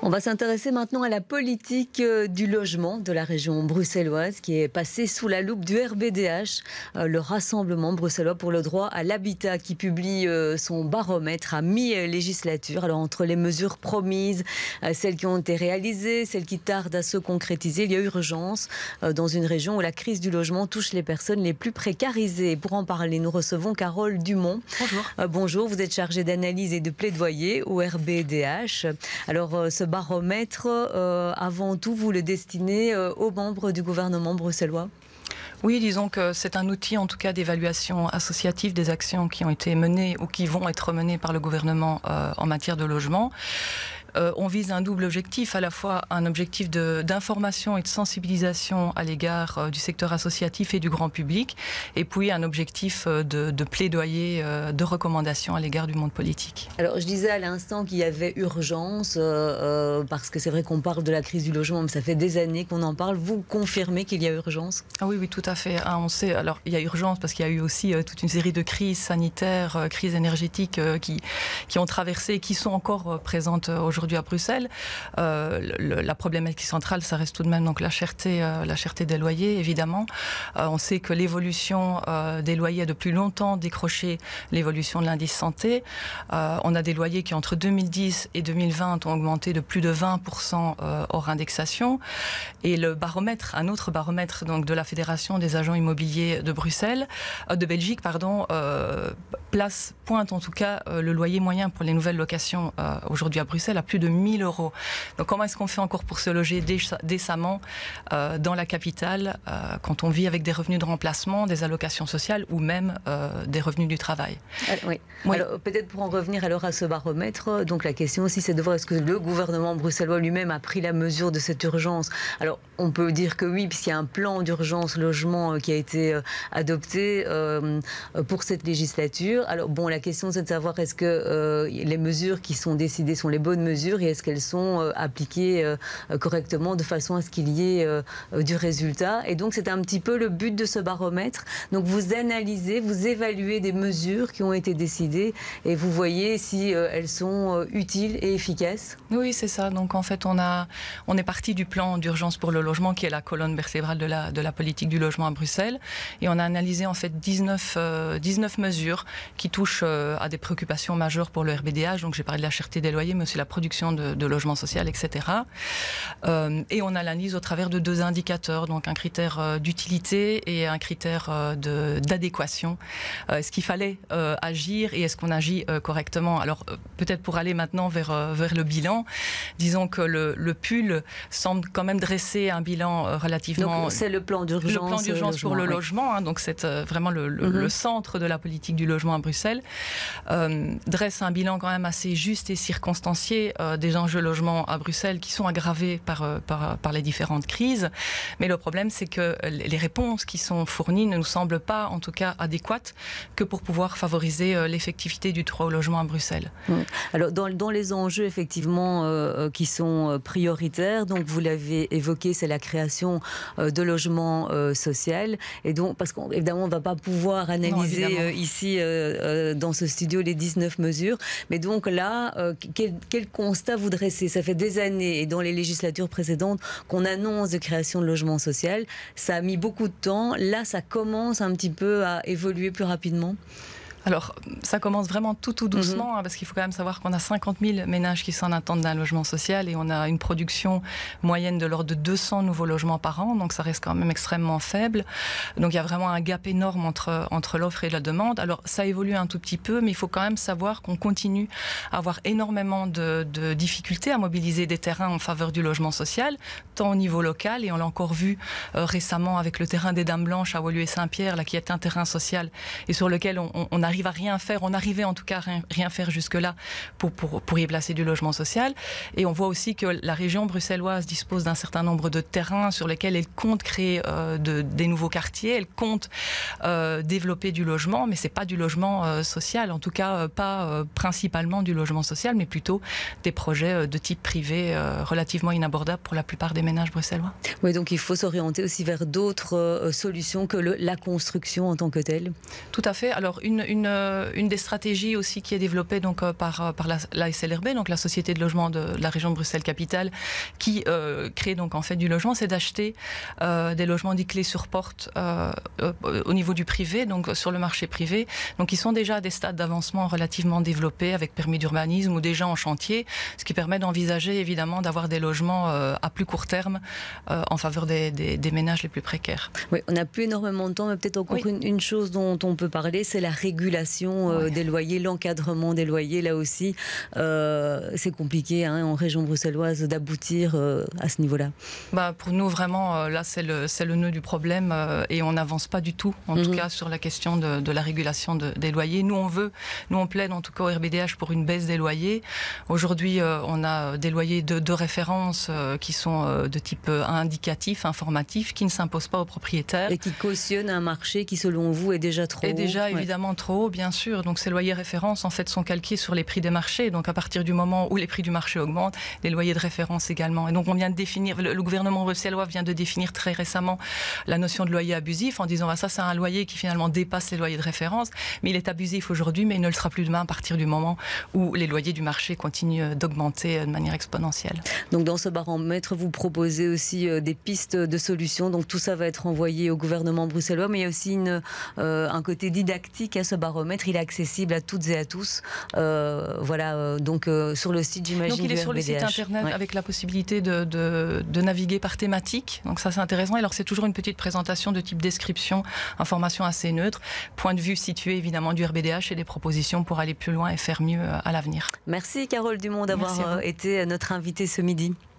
On va s'intéresser maintenant à la politique du logement de la région bruxelloise qui est passée sous la loupe du RBDH, le Rassemblement bruxellois pour le droit à l'habitat, qui publie son baromètre à mi-législature. Alors entre les mesures promises, celles qui ont été réalisées, celles qui tardent à se concrétiser, il y a urgence dans une région où la crise du logement touche les personnes les plus précarisées. Pour en parler, nous recevons Carole Dumont. Bonjour. Bonjour, vous êtes chargée d'analyse et de plaidoyer au RBDH. Alors ce baromètre, avant tout, vous le destinez aux membres du gouvernement bruxellois? Oui, disons que c'est un outil en tout cas d'évaluation associative des actions qui ont été menées ou qui vont être menées par le gouvernement en matière de logement. On vise un double objectif, à la fois un objectif d'information et de sensibilisation à l'égard du secteur associatif et du grand public, et puis un objectif de plaidoyer, de recommandation à l'égard du monde politique. Alors je disais à l'instant qu'il y avait urgence, parce que c'est vrai qu'on parle de la crise du logement, mais ça fait des années qu'on en parle. Vous confirmez qu'il y a urgence? Ah oui, tout à fait. On sait, alors il y a urgence parce qu'il y a eu aussi toute une série de crises sanitaires, crises énergétiques qui ont traversé et qui sont encore présentes aujourd'hui à Bruxelles. La problématique centrale, ça reste tout de même donc la cherté des loyers, évidemment. On sait que l'évolution des loyers a depuis longtemps décroché l'évolution de l'indice santé. On a des loyers qui, entre 2010 et 2020, ont augmenté de plus de 20% hors indexation. Et le baromètre, un autre baromètre donc, de la Fédération des agents immobiliers de Belgique, pointe en tout cas le loyer moyen pour les nouvelles locations aujourd'hui à Bruxelles à plus de 1 000 €. Donc comment est-ce qu'on fait encore pour se loger décemment dans la capitale quand on vit avec des revenus de remplacement, des allocations sociales ou même des revenus du travail? Oui. Oui. Alors peut-être pour en revenir alors à ce baromètre, donc la question aussi c'est de voir est-ce que le gouvernement bruxellois lui-même a pris la mesure de cette urgence. Alors on peut dire que oui, puisqu'il y a un plan d'urgence logement qui a été adopté pour cette législature. Alors bon, la question c'est de savoir est-ce que les mesures qui sont décidées sont les bonnes mesures et est-ce qu'elles sont appliquées correctement de façon à ce qu'il y ait du résultat. Et donc c'est un petit peu le but de ce baromètre. Donc vous analysez, vous évaluez des mesures qui ont été décidées et vous voyez si elles sont utiles et efficaces. Oui, c'est ça. Donc en fait, on est parti du plan d'urgence pour le logement qui est la colonne vertébrale de la politique du logement à Bruxelles, et on a analysé en fait 19 mesures qui touchent à des préoccupations majeures pour le RBDH. Donc j'ai parlé de la cherté des loyers, mais aussi la production de logement social, etc. Et on analyse au travers de 2 indicateurs, donc un critère d'utilité et un critère d'adéquation. Est-ce qu'il fallait agir et est-ce qu'on agit correctement? Alors peut-être pour aller maintenant vers le bilan, disons que le PUL semble quand même dresser un bilan relativement... Donc c'est le plan d'urgence. Le plan d'urgence pour le logement, donc c'est vraiment le centre de la politique du logement à Bruxelles, dresse un bilan quand même assez juste et circonstancié des enjeux logement à Bruxelles qui sont aggravés par les différentes crises. Mais le problème, c'est que les réponses qui sont fournies ne nous semblent pas, en tout cas, adéquates que pour pouvoir favoriser l'effectivité du droit au logement à Bruxelles. Alors, dans les enjeux, effectivement, qui sont prioritaires, donc vous l'avez évoqué, c'est la création de logements social. Et donc, parce qu'évidemment, on ne va pas pouvoir analyser ici, dans ce studio, les 19 mesures. Mais donc là, quel constat vous dressez? Ça fait des années, et dans les législatures précédentes, qu'on annonce de création de logement social. Ça a mis beaucoup de temps. Là, ça commence un petit peu à évoluer plus rapidement. Alors, ça commence vraiment tout doucement, parce qu'il faut quand même savoir qu'on a 50 000 ménages qui sont en attente d'un logement social et on a une production moyenne de l'ordre de 200 nouveaux logements par an, donc ça reste quand même extrêmement faible. Donc il y a vraiment un gap énorme entre l'offre et la demande. Alors ça évolue un tout petit peu, mais il faut quand même savoir qu'on continue à avoir énormément de difficultés à mobiliser des terrains en faveur du logement social, tant au niveau local, et on l'a encore vu récemment avec le terrain des Dames Blanches à Woluwe-Saint-Pierre, là, qui est un terrain social et sur lequel on arrive à rien faire, on arrivait en tout cas à rien faire jusque-là pour y placer du logement social. Et on voit aussi que la région bruxelloise dispose d'un certain nombre de terrains sur lesquels elle compte créer des nouveaux quartiers, elle compte développer du logement, mais c'est pas du logement social, en tout cas pas principalement du logement social, mais plutôt des projets de type privé relativement inabordables pour la plupart des ménages bruxellois. Oui, donc il faut s'orienter aussi vers d'autres solutions que la construction en tant que telle. Tout à fait. Alors une une des stratégies aussi qui est développée donc, par la SLRB, donc la Société de logement de la région de Bruxelles-Capitale, qui crée donc en fait du logement, c'est d'acheter des logements dits clés sur porte au niveau du privé, donc sur le marché privé. Donc ils sont déjà à des stades d'avancement relativement développés avec permis d'urbanisme ou déjà en chantier, ce qui permet d'envisager évidemment d'avoir des logements à plus court terme en faveur des ménages les plus précaires. Oui, on n'a plus énormément de temps, mais peut-être encore une chose dont on peut parler, c'est la régulation des loyers, l'encadrement des loyers. Là aussi, c'est compliqué en région bruxelloise d'aboutir à ce niveau-là. Pour nous, vraiment, là, c'est le nœud du problème et on n'avance pas du tout, en tout cas, sur la question de la régulation des loyers. Nous, on plaide, en tout cas, au RBDH pour une baisse des loyers. Aujourd'hui, on a des loyers de référence qui sont de type indicatif, informatif, qui ne s'imposent pas aux propriétaires. Et qui cautionnent un marché qui, selon vous, est déjà trop haut. Et déjà, évidemment, trop haut, bien sûr. Donc, ces loyers références, en fait, sont calqués sur les prix des marchés. Donc, à partir du moment où les prix du marché augmentent, les loyers de référence également. Et donc, on vient de définir, le gouvernement bruxellois vient de définir très récemment la notion de loyer abusif en disant, ça, c'est un loyer qui, finalement, dépasse les loyers de référence. Mais il est abusif aujourd'hui, mais il ne le sera plus demain à partir du moment où les loyers du marché continuent d'augmenter de manière exponentielle. Donc, dans ce baromètre, vous proposez aussi des pistes de solutions. Donc, tout ça va être envoyé au gouvernement bruxellois, mais il y a aussi un côté didactique à ce baromètre. Il est accessible à toutes et à tous. Donc sur le site, j'imagine. Donc il est sur le site internet avec la possibilité de naviguer par thématique. Donc ça, c'est intéressant. Alors c'est toujours une petite présentation de type description, information assez neutre, point de vue situé évidemment du RBDH et des propositions pour aller plus loin et faire mieux à l'avenir. Merci Carole Dumont d'avoir été notre invitée ce midi.